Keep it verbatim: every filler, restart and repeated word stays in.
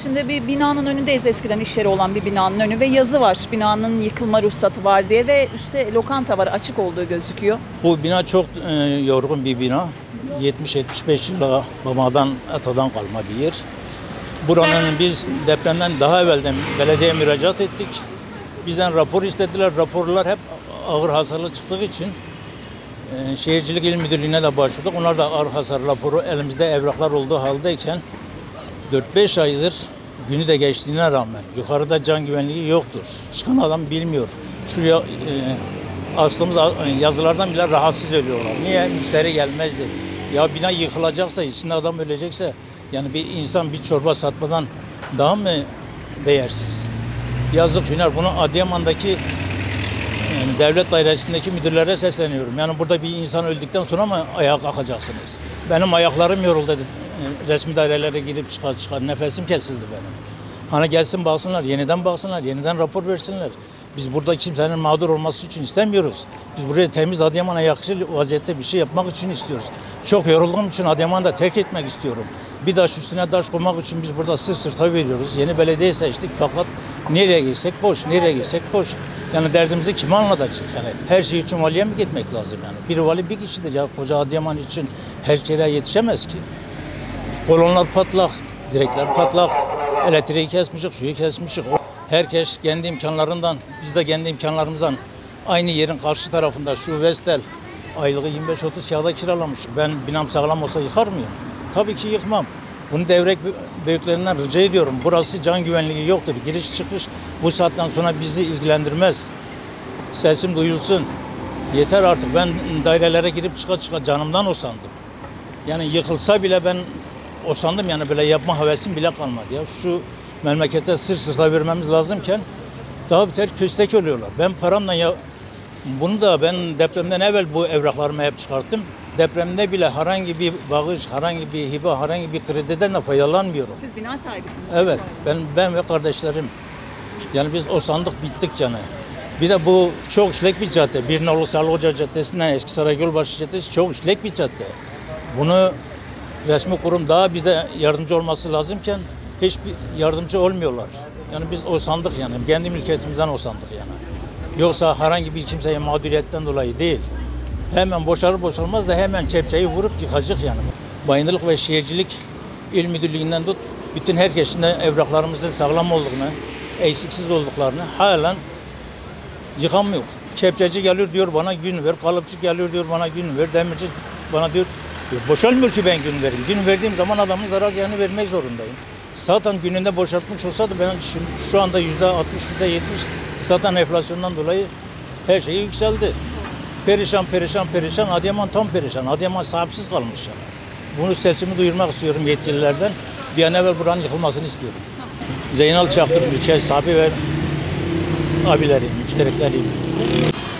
Şimdi bir binanın önündeyiz, eskiden iş yeri olan bir binanın önü ve yazı var. Binanın yıkılma ruhsatı var diye ve üstte lokanta var, açık olduğu gözüküyor. Bu bina çok e, yorgun bir bina. yetmiş yetmiş beş yıla babadan, atadan kalma bir yer. Buranın biz depremden daha evvelden belediyeye müracaat ettik. Bizden rapor istediler. Raporlar hep ağır hasarlı çıktığı için e, Şehircilik İl Müdürlüğü'ne de başvurduk. Onlar da ağır hasar raporu elimizde evraklar olduğu haldeyken dört beş aydır günü de geçtiğine rağmen yukarıda can güvenliği yoktur. Çıkan adam bilmiyor. Şuraya e, astığımız yazılardan bile rahatsız ölüyorlar. Niye? Müşteri gelmezdi. Ya bina yıkılacaksa, içinde adam ölecekse, yani bir insan bir çorba satmadan daha mı değersiz? Yazık günler. Bunu Adıyaman'daki yani devlet dairesindeki müdürlere sesleniyorum. Yani burada bir insan öldükten sonra mı ayağa kalkacaksınız? Benim ayaklarım yoruldu dedi. Resmi dairelere gidip çıkar çıkar. Nefesim kesildi benim. Hani gelsin baksınlar, yeniden baksınlar, yeniden rapor versinler. Biz burada kimsenin mağdur olması için istemiyoruz. Biz buraya temiz, Adıyaman'a yakışır vaziyette bir şey yapmak için istiyoruz. Çok yorulduğum için Adıyaman'ı da terk etmek istiyorum. Bir taş üstüne taş koymak için biz burada sırt sırta veriyoruz. Yeni belediye seçtik fakat nereye girsek boş, nereye girsek boş. Yani derdimizi kime anlatacak? Yani her şey için valiye mi gitmek lazım yani? Bir vali bir kişidir ya, koca Adıyaman için her şeye yetişemez ki. Kolonlar patlak, direkler patlak, elektriği kesmişik, suyu kesmişik. Herkes kendi imkanlarından, biz de kendi imkanlarımızdan aynı yerin karşı tarafında şu Vestel aylığı yirmi beş otuz kağıda kiralamışık. Ben binam sağlam olsa yıkar mıyım? Tabii ki yıkmam. Bunu devlet büyüklerinden rica ediyorum. Burası can güvenliği yoktur. Giriş çıkış bu saatten sonra bizi ilgilendirmez. Sesim duyulsun. Yeter artık. Ben dairelere girip çıka çıka canımdan usandım. Yani yıkılsa bile ben usandım, yani böyle yapma hevesim bile kalmadı ya. Şu memlekete sırt sırta vermemiz lazımken daha beter köstek ölüyorlar. Ben paramla ya bunu da ben depremden evvel bu evraklarımı hep çıkarttım. Depremde bile herhangi bir bağış, herhangi bir hibe, herhangi bir krediden de faydalanmıyorum. Siz bina sahibisiniz. Evet, ben ben ve kardeşlerim. Yani biz o sandık bittik yani. Bir de bu çok işlek bir cadde. Bir nolu Sarıhoca Caddesi'nden Eskisaray Gölbaşı Caddesi çok işlek bir cadde. Bunu resmi kurum daha bize yardımcı olması lazımken hiçbir yardımcı olmuyorlar. Yani biz o sandık yani. Kendi mülkiyetimizden o sandık yani. Yoksa herhangi bir kimseye mağduriyetten dolayı değil. Hemen boşalır boşalmaz da hemen kepçeyi vurup yıkacak yani. Bayındırlık ve Şehircilik İl Müdürlüğü'nden tut, bütün herkesin de evraklarımızın sağlam olduğunu, eksiksiz olduklarını halen yıkamıyor. Kepçeci geliyor diyor bana gün ver, kalıpçı geliyor diyor bana gün ver, demirci bana diyor, diyor boşalmıyor ki ben gün vereyim. Gün verdiğim zaman adamın zarar ziyanı vermek zorundayım. Zaten gününde boşaltmış olsaydı ben şu, şu anda yüzde altmış, yüzde yetmiş zaten enflasyondan dolayı her şey yükseldi. Perişan, perişan, perişan. Adıyaman tam perişan. Adıyaman sahipsiz kalmış yani. Bunu sesimi duyurmak istiyorum yetkililerden. Bir an evvel buranın yıkılmasını istiyorum. Zeynal Çaktır, ülke sahibi ve abileri, müşterekleri.